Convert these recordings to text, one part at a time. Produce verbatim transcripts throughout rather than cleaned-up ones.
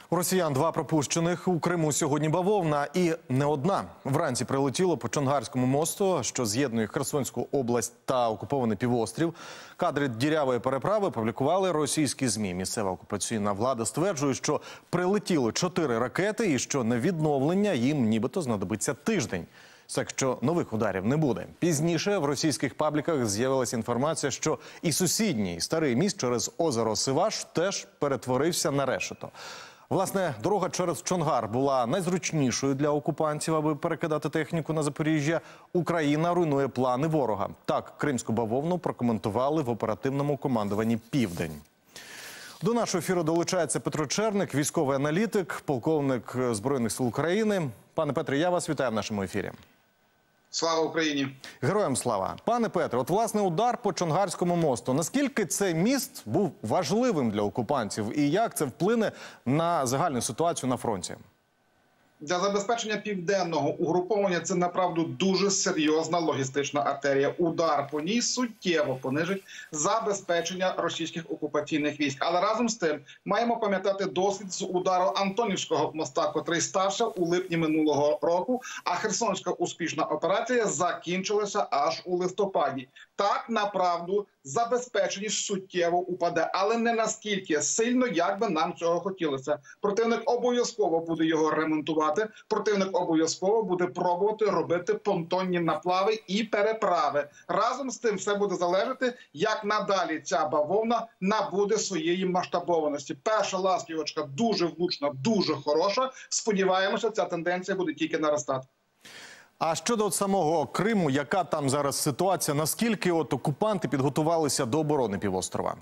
У росіян два пропущених у Криму сьогодні бавовна. І не одна. Вранці прилетіло по Чонгарському мосту, що з'єднує Херсонську область та окупований півострів. Кадри дірявої переправи публікували російські ЗМІ. Місцева окупаційна влада стверджує, що прилетіло чотири ракети і що на відновлення їм нібито знадобиться тиждень. Так що нових ударів не буде. Пізніше в російських пабліках з'явилася інформація, що і сусідній старий міст через озеро Сиваш теж перетворився на решето. Власне, дорога через Чонгар була найзручнішою для окупантів, аби перекидати техніку на Запоріжжя. Україна руйнує плани ворога. Так, кримську бавовну прокоментували в оперативному командуванні «Південь». До нашого ефіру долучається Петро Черник, військовий аналітик, полковник Збройних сил України. Пане Петре, я вас вітаю в нашому ефірі. Слава Україні! Героям слава! Пане Петре, от власне удар по Чонгарському мосту. Наскільки цей міст був важливим для окупантів і як це вплине на загальну ситуацію на фронті? Для забезпечення південного угруповання це, направду, дуже серйозна логістична артерія. Удар по ній суттєво понижить забезпечення російських окупаційних військ. Але разом з тим маємо пам'ятати досвід з удару Антонівського моста, котрий стався у липні минулого року, а Херсонська успішна операція закінчилася аж у листопаді. Так, направду, забезпеченість суттєво упаде, але не настільки сильно, як би нам цього хотілося. Противник обов'язково буде його ремонтувати, противник обов'язково буде пробувати робити понтонні наплави і переправи. Разом з тим все буде залежати, як надалі ця бавовна набуде своєї масштабованості. Перша ластівочка дуже влучна, дуже хороша. Сподіваємося, ця тенденція буде тільки наростати. А щодо от самого Криму, яка там зараз ситуація? Наскільки от окупанти підготувалися до оборони півострова?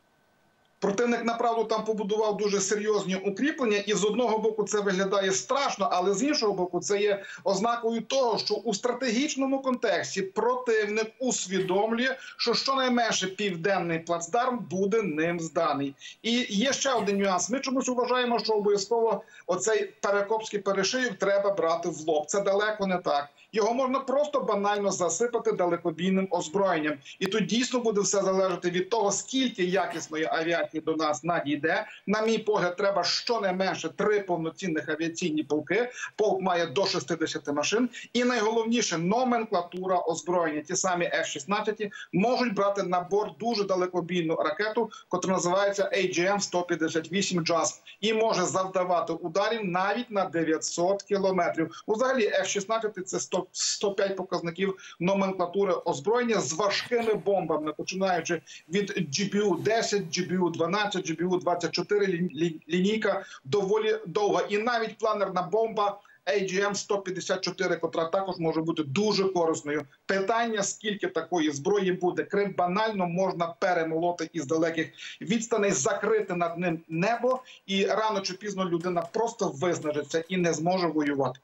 Противник, направду, там побудував дуже серйозні укріплення, і з одного боку це виглядає страшно, але з іншого боку це є ознакою того, що у стратегічному контексті противник усвідомлює, що щонайменше південний плацдарм буде ним зданий. І є ще один нюанс. Ми чомусь вважаємо, що обов'язково оцей Перекопський перешийок треба брати в лоб. Це далеко не так. Його можна просто банально засипати далекобійним озброєнням. І тут дійсно буде все залежати від того, скільки якісної авіації до нас надійде. На мій погляд, треба щонайменше три повноцінних авіаційні полки. Полк має до шістдесят машин. І найголовніше – номенклатура озброєння. Ті самі Еф шістнадцять можуть брати на борт дуже далекобійну ракету, яка називається Ей Джі Ем сто п'ятдесят вісім джаз. І може завдавати ударів навіть на дев'ятсот кілометрів. Взагалі, Еф шістнадцять – це сто п'ять показників номенклатури озброєння з важкими бомбами, починаючи від Джі Бі Ю десять, Джі Бі Ю дванадцять, Джі Бі Ю двадцять чотири, лінійка доволі довга. І навіть планерна бомба Ей Джі Ем сто п'ятдесят чотири, котра також може бути дуже корисною. Питання, скільки такої зброї буде. Крим банально можна перемолоти із далеких відстаней, закрити над ним небо, і рано чи пізно людина просто виснажиться і не зможе воювати.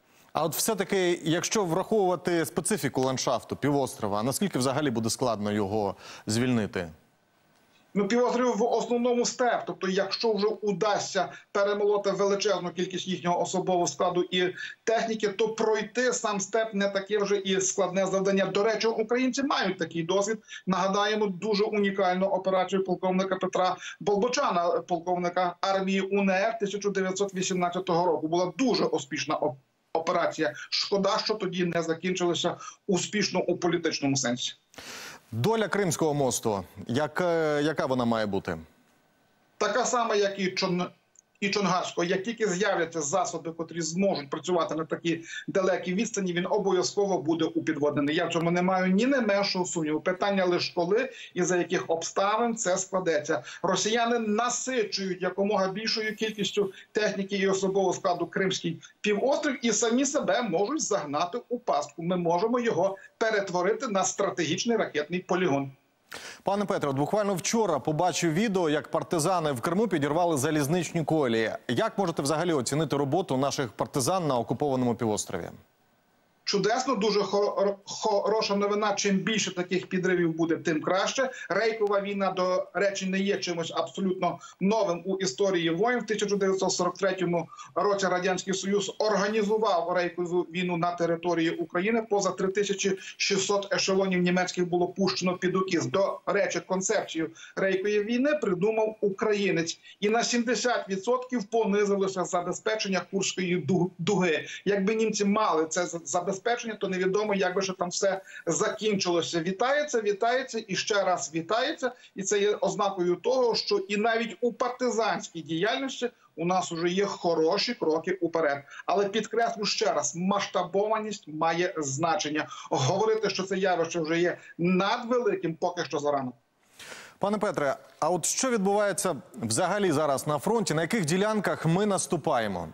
А от все-таки, якщо враховувати специфіку ландшафту півострова, наскільки взагалі буде складно його звільнити? Ну, півострів в основному степ. Тобто, якщо вже удасться перемолоти величезну кількість їхнього особового складу і техніки, то пройти сам степ не таке вже і складне завдання. До речі, українці мають такий досвід. Нагадаємо дуже унікальну операцію полковника Петра Болбочана, полковника армії У Ен Ер тисяча дев'ятсот вісімнадцятого року. Була дуже успішна операція. Операція. Шкода, що тоді не закінчилася успішно у політичному сенсі. Доля Кримського мосту, яка, яка вона має бути? Така сама, як і Чон... і Чонгарського. Як тільки з'являться засоби, котрі зможуть працювати на такій далекій відстані, він обов'язково буде упідводнений. Я в цьому не маю ні не меншого сумніву. Питання лише коли і за яких обставин це складеться. Росіяни насичують якомога більшою кількістю техніки і особового складу Кримський півострів і самі себе можуть загнати у пастку. Ми можемо його перетворити на стратегічний ракетний полігон. Пане Петро, буквально вчора побачив відео, як партизани в Криму підірвали залізничні колії. Як можете взагалі оцінити роботу наших партизан на окупованому півострові? Чудесно, дуже хор хороша новина. Чим більше таких підривів буде, тим краще. Рейкова війна, до речі, не є чимось абсолютно новим у історії воєн. В тисяча дев'ятсот сорок третьому році Радянський Союз організував рейкову війну на території України. Поза три тисячі шістсот ешелонів німецьких було пущено під укіс. До речі, концепцію рейкової війни придумав українець. І на сімдесят відсотків понизилося забезпечення Курської дуги. Якби німці мали це забезпечення, то невідомо, як би ще там все закінчилося. Вітається, вітається і ще раз вітається. І це є ознакою того, що і навіть у партизанській діяльності у нас вже є хороші кроки уперед. Але підкреслю ще раз, масштабованість має значення. Говорити, що це явище вже є надвеликим, поки що зарано. Пане Петре, а от що відбувається взагалі зараз на фронті? На яких ділянках ми наступаємо?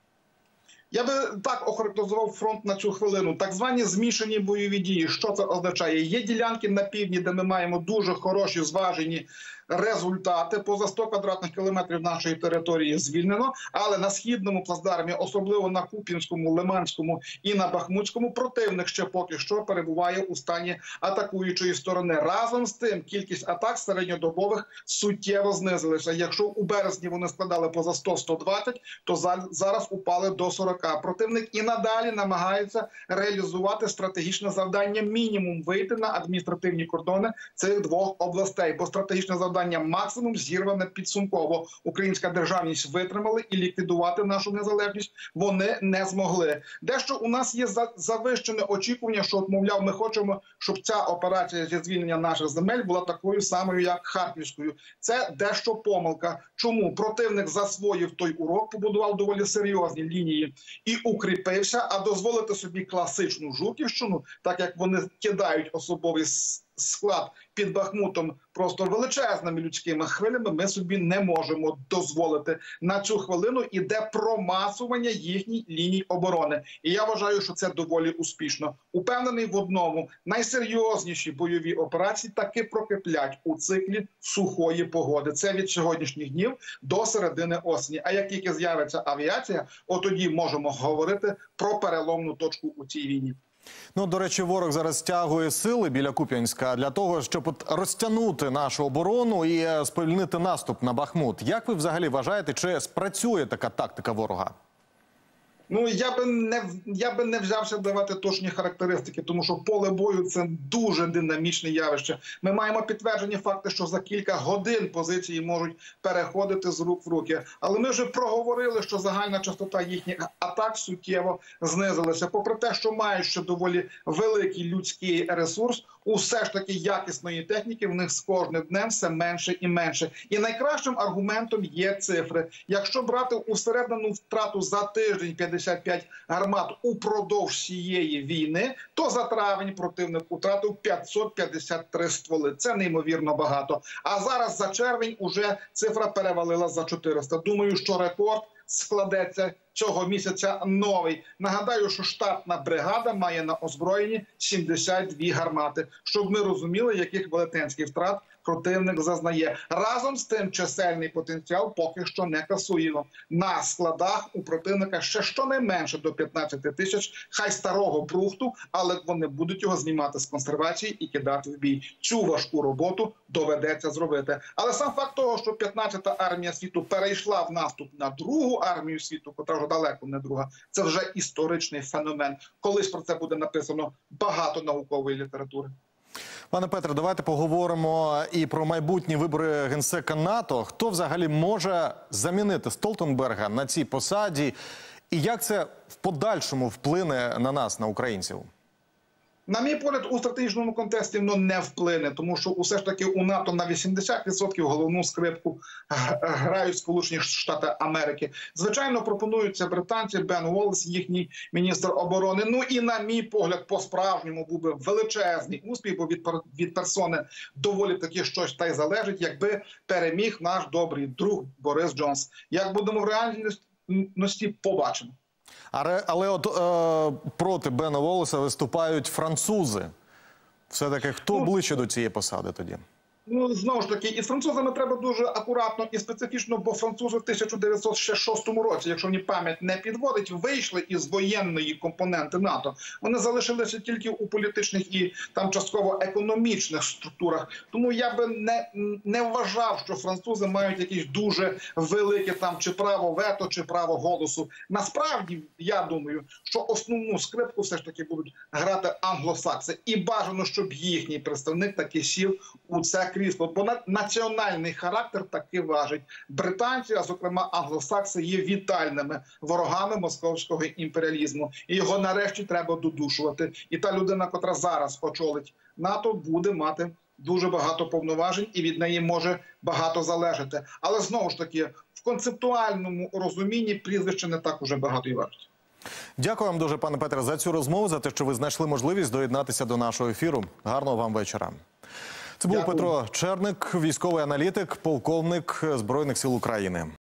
Я би так охарактеризував фронт на цю хвилину. Так звані змішані бойові дії. Що це означає? Є ділянки на півдні, де ми маємо дуже хороші, зважені результати. Поза сто квадратних кілометрів нашої території звільнено. Але на східному плацдармі, особливо на Куп'янському, Лиманському і на Бахмутському, противник ще поки що перебуває у стані атакуючої сторони. Разом з тим, кількість атак середньодобових суттєво знизилася. Якщо у березні вони складали поза сто - сто двадцять, то зараз упали до сорока. Противник і надалі намагається реалізувати стратегічне завдання мінімум вийти на адміністративні кордони цих двох областей. Бо стратегічне завдання максимум зірване підсумково. Українська державність витримали і ліквідувати нашу незалежність вони не змогли. Дещо у нас є завищене очікування, що, мовляв, ми хочемо, щоб ця операція зі звільнення наших земель була такою самою, як Харківською. Це дещо помилка. Чому? Противник засвоїв той урок, побудував доволі серйозні лінії і укріпився, а дозволити собі класичну Жуківщину, так як вони кидають особовий склад під Бахмутом просто величезними людськими хвилями, ми собі не можемо дозволити. На цю хвилину іде промасування їхніх ліній оборони. І я вважаю, що це доволі успішно. Упевнений в одному, найсерйозніші бойові операції таки прокиплять у циклі сухої погоди. Це від сьогоднішніх днів до середини осені. А як тільки з'явиться авіація, от тоді можемо говорити про переломну точку у цій війні. Ну, до речі, ворог зараз стягує сили біля Куп'янська для того, щоб от розтягнути нашу оборону і сповільнити наступ на Бахмут. Як ви взагалі вважаєте, чи спрацює така тактика ворога? Ну, я би не я би не взявся давати точні характеристики, тому що поле бою – це дуже динамічне явище. Ми маємо підтверджені факти, що за кілька годин позиції можуть переходити з рук в руки. Але ми вже проговорили, що загальна частота їхніх атак суттєво знизилася. Попри те, що мають ще доволі великий людський ресурс, усе ж таки якісної техніки в них з кожним днем все менше і менше. І найкращим аргументом є цифри. Якщо брати усередину втрату за тиждень п'ятдесят п'ять гармат упродовж цієї війни, то за травень противник втратив п'ятсот п'ятдесят три стволи. Це неймовірно багато. А зараз за червень уже цифра перевалила за чотириста. Думаю, що рекорд складеться цього місяця новий. Нагадаю, що штатна бригада має на озброєнні сімдесят дві гармати, щоб ми розуміли, яких велетенських втрат противник зазнає. Разом з тим чисельний потенціал поки що не касуємо. На складах у противника ще щонайменше до п'ятнадцяти тисяч, хай старого брухту, але вони будуть його знімати з консервації і кидати в бій. Цю важку роботу доведеться зробити. Але сам факт того, що п'ятнадцята армія світу перейшла в наступ на другу армію світу, котра вже далеко не друга, це вже історичний феномен. Колись про це буде написано багато наукової літератури. Пане Петре, давайте поговоримо і про майбутні вибори генсека НАТО. Хто взагалі може замінити Столтенберга на цій посаді? І як це в подальшому вплине на нас, на українців? На мій погляд, у стратегічному контексті воно не вплине, тому що усе ж таки у НАТО на вісімдесят відсотків головну скрипку грають Сполучені Штати Америки. Звичайно, пропонуються британці, Бен Уоллес, їхній міністр оборони. Ну і на мій погляд, по-справжньому був би величезний успіх, бо від, від персони доволі таки щось та й залежить, якби переміг наш добрий друг Борис Джонс. Як будемо в реальності, побачимо. Але, але от е, проти Бена Уоллеса виступають французи. Все-таки хто ближче до цієї посади тоді? Ну, знову ж таки, із французами треба дуже акуратно і специфічно, бо французи в тисяча дев'ятсот шостому році, якщо мені пам'ять не підводить, вийшли із воєнної компоненти НАТО. Вони залишилися тільки у політичних і там частково економічних структурах. Тому я би не, не вважав, що французи мають якісь дуже велике там чи право вето, чи право голосу. Насправді, я думаю, що основну скрипку все ж таки будуть грати англосакси. І бажано, щоб їхній представник таки сів у це крісло, бо національний характер таки важить. Британці, а зокрема англосакси, є вітальними ворогами московського імперіалізму. І його нарешті треба додушувати. І та людина, котра зараз очолить НАТО, буде мати дуже багато повноважень і від неї може багато залежати. Але знову ж таки, в концептуальному розумінні прізвище не так уже багато і вартить. Дякую вам дуже, пане Петре, за цю розмову, за те, що ви знайшли можливість доєднатися до нашого ефіру. Гарного вам вечора. Це був Дякую. Петро Черник, військовий аналітик, полковник Збройних сил України.